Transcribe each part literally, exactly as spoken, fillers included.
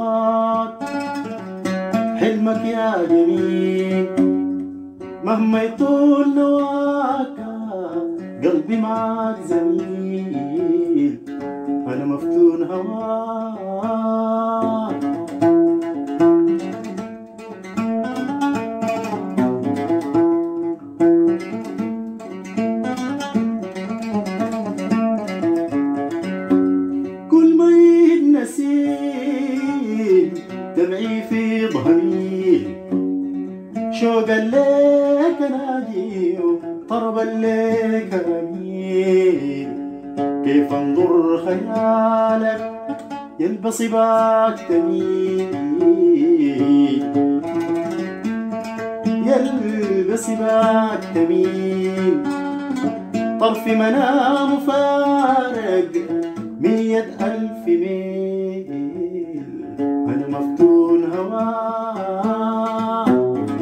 هواك حلمك يا جميل مهما يطول نواك قلبي معاك زميل أنا مفتون هواك كل ما يتنسين دمعي في ضهمي شوقا ليك انادي طربا ليك اميل كيف انظر خيالك يلبس باك تميل يلبس باك تميل طرف منام فارق مية ألف ميل أنا مفتون هواك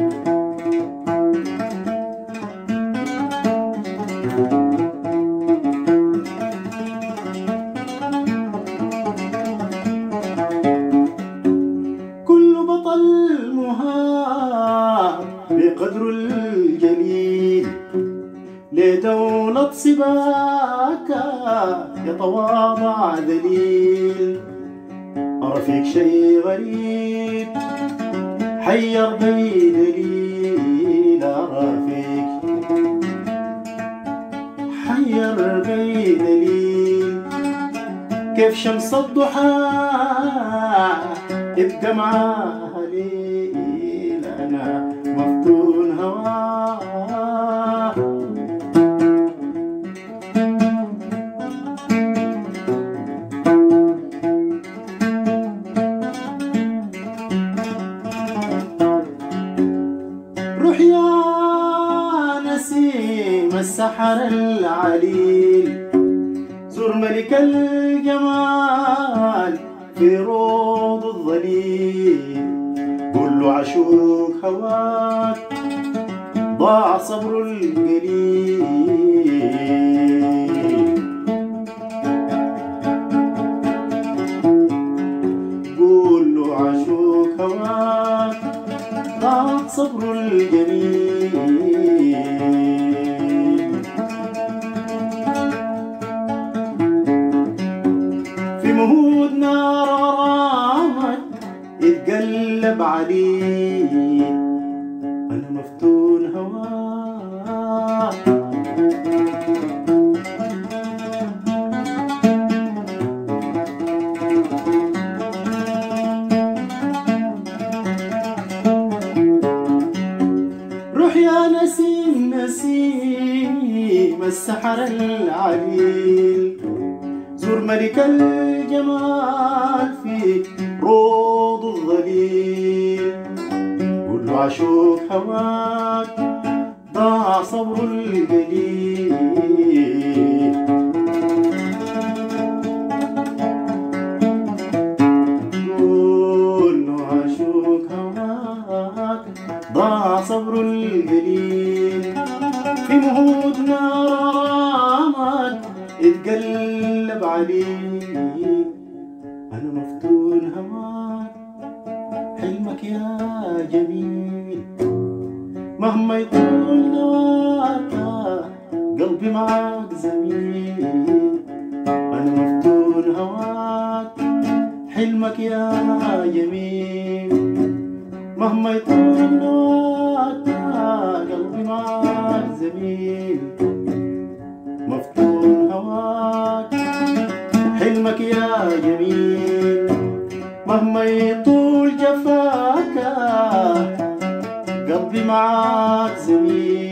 كل بطل مهاب بقدر الجليل لدولة صباك يتواضع ذليل أرى فيك شي غريب حير بي دليل أرى فيك حير بي دليل كيف شمس الضحى يبقى معاها ليل أنا مفتون هواك روح يا نسيم السحر العليل زور ملك الجمال في روض الظليل قول له عشوق هواك ضاع صبر القليل قول له عشوق هواك ضاع صبر الجميل في مهود نار غرامك يتقلب عليه أنا مفتون هواك روح يا نسيم نسيم السحر العليل زور ملك الجمال في روض الظليل قول له عشوق هواك ضاع صبر القليل قول له عشوق هواك ضاع صبر القليل في مهود نار رامك اتقلب عليه أنا مفتون هواك حلمك يا جميل مهما يطول نواك قلبي معاك زميل أنا مفتون هواك حلمك يا جميل مهما يطول نواك قلبي معاك زميل مفتون هواك حلمك يا جميل مهما يطول جفاك قلبي معاك زميل